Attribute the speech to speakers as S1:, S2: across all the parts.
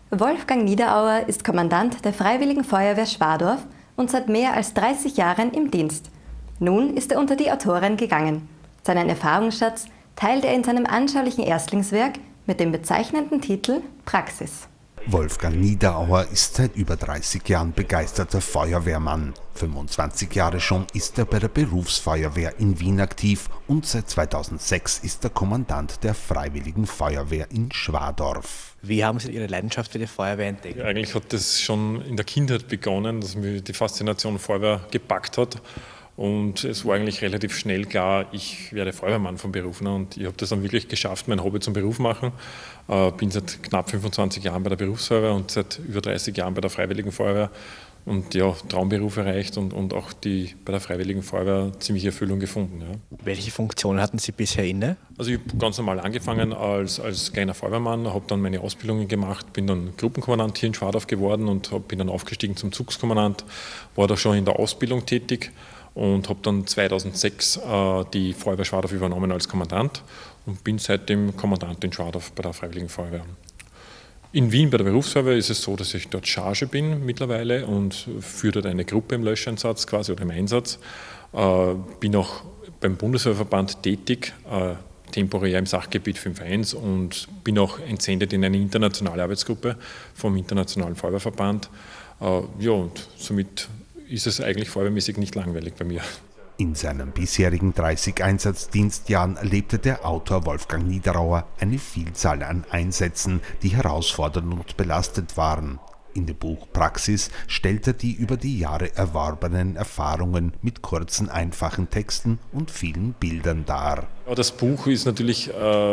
S1: Wolfgang Niederauer ist Kommandant der Freiwilligen Feuerwehr Schwadorf und seit mehr als 30 Jahren im Dienst. Nun ist er unter die Autoren gegangen. Seinen Erfahrungsschatz teilt er in seinem anschaulichen Erstlingswerk mit dem bezeichnenden Titel Praxis.
S2: Wolfgang Niederauer ist seit über 30 Jahren begeisterter Feuerwehrmann. 25 Jahre schon ist er bei der Berufsfeuerwehr in Wien aktiv und seit 2006 ist er Kommandant der Freiwilligen Feuerwehr in Schwadorf.
S3: Wie haben Sie Ihre Leidenschaft für die Feuerwehr entdeckt?
S4: Ja, eigentlich hat das schon in der Kindheit begonnen, dass mich die Faszination Feuerwehr gepackt hat. Und es war eigentlich relativ schnell klar, ich werde Feuerwehrmann von Beruf. Und ich habe das dann wirklich geschafft, mein Hobby zum Beruf machen. Bin seit knapp 25 Jahren bei der Berufsfeuerwehr und seit über 30 Jahren bei der Freiwilligen Feuerwehr. Und ja, Traumberuf erreicht und auch bei der Freiwilligen Feuerwehr ziemliche Erfüllung gefunden. Ja.
S3: Welche Funktionen hatten Sie bisher inne?
S4: Also ich habe ganz normal angefangen als kleiner Feuerwehrmann, habe dann meine Ausbildungen gemacht, bin dann Gruppenkommandant hier in Schwadorf geworden und bin dann aufgestiegen zum Zugskommandant, war da schon in der Ausbildung tätig. Und habe dann 2006 die Feuerwehr Schwadorf übernommen als Kommandant und bin seitdem Kommandant in Schwadorf bei der Freiwilligen Feuerwehr. In Wien bei der Berufsfeuerwehr ist es so, dass ich dort Charge bin mittlerweile und führe dort eine Gruppe im Löscheinsatz quasi oder im Einsatz. Bin auch beim Bundeswehrverband tätig, temporär im Sachgebiet 5.1 und bin auch entsendet in eine internationale Arbeitsgruppe vom Internationalen Feuerwehrverband. Ja, und somit ist es eigentlich feuerwehrmäßig nicht langweilig bei mir.
S2: In seinen bisherigen 30 Einsatzdienstjahren erlebte der Autor Wolfgang Niederauer eine Vielzahl an Einsätzen, die herausfordernd und belastet waren. In dem Buch Praxis stellt er die über die Jahre erworbenen Erfahrungen mit kurzen, einfachen Texten und vielen Bildern dar.
S4: Ja, das Buch ist natürlich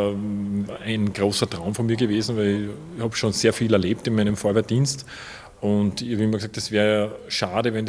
S4: ein großer Traum von mir gewesen, weil ich habe schon sehr viel erlebt in meinem Feuerwehrdienst. Und ich habe immer gesagt, das wäre schade, wenn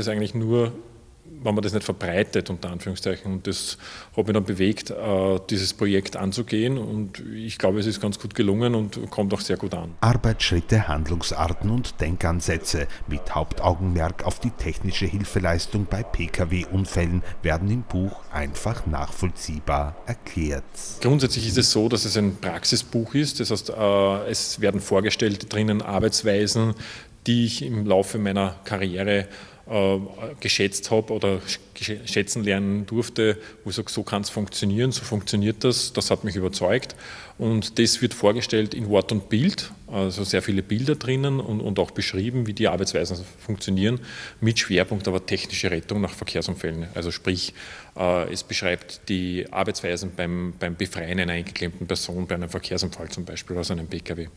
S4: man das nicht verbreitet, unter Anführungszeichen. Und das hat mich dann bewegt, dieses Projekt anzugehen. Und ich glaube, es ist ganz gut gelungen und kommt auch sehr gut an.
S2: Arbeitsschritte, Handlungsarten und Denkansätze mit Hauptaugenmerk auf die technische Hilfeleistung bei Pkw-Unfällen werden im Buch einfach nachvollziehbar erklärt.
S4: Grundsätzlich ist es so, dass es ein Praxisbuch ist. Das heißt, es werden vorgestellt drinnen Arbeitsweisen, die ich im Laufe meiner Karriere geschätzt habe oder schätzen lernen durfte, wo ich sage, so kann es funktionieren, so funktioniert das, das hat mich überzeugt. Und das wird vorgestellt in Wort und Bild, also sehr viele Bilder drinnen und auch beschrieben, wie die Arbeitsweisen funktionieren, mit Schwerpunkt aber technische Rettung nach Verkehrsunfällen. Also sprich, es beschreibt die Arbeitsweisen beim Befreien einer eingeklemmten Person bei einem Verkehrsunfall zum Beispiel, also einem Pkw.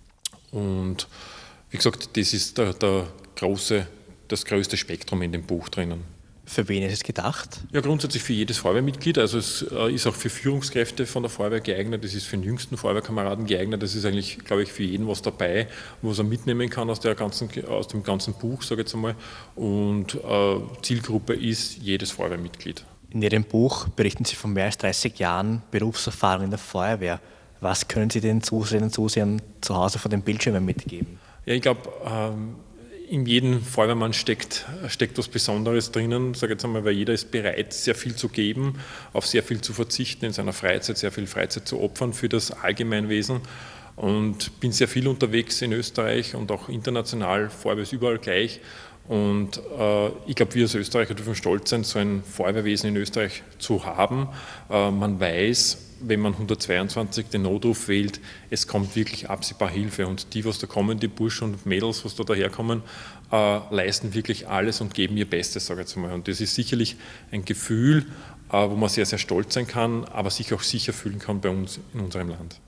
S4: Und wie gesagt, das ist das größte Spektrum in dem Buch drinnen.
S3: Für wen ist es gedacht?
S4: Ja, grundsätzlich für jedes Feuerwehrmitglied. Also es ist auch für Führungskräfte von der Feuerwehr geeignet, es ist für den jüngsten Feuerwehrkameraden geeignet. Das ist eigentlich, glaube ich, für jeden was dabei, was er mitnehmen kann aus dem ganzen Buch, sage ich jetzt einmal. Und Zielgruppe ist jedes Feuerwehrmitglied.
S3: In Ihrem Buch berichten Sie von mehr als 30 Jahren Berufserfahrung in der Feuerwehr. Was können Sie den Zuseherinnen und Zusehern zu Hause vor den Bildschirmen mitgeben?
S4: Ja, ich glaube, in jedem Feuerwehrmann steckt was Besonderes drinnen, sage jetzt einmal, weil jeder ist bereit, sehr viel zu geben, auf sehr viel zu verzichten, in seiner Freizeit sehr viel Freizeit zu opfern für das Allgemeinwesen. Und bin sehr viel unterwegs in Österreich und auch international, Feuerwehr ist überall gleich. Und ich glaube, wir als Österreicher dürfen stolz sein, so ein Feuerwehrwesen in Österreich zu haben. Man weiß, wenn man 122 den Notruf wählt, es kommt wirklich absehbar Hilfe. Und die, was da kommen, die Burschen und Mädels, was da daherkommen, leisten wirklich alles und geben ihr Bestes, sage ich jetzt mal. Und das ist sicherlich ein Gefühl, wo man sehr, sehr stolz sein kann, aber sich auch sicher fühlen kann bei uns in unserem Land.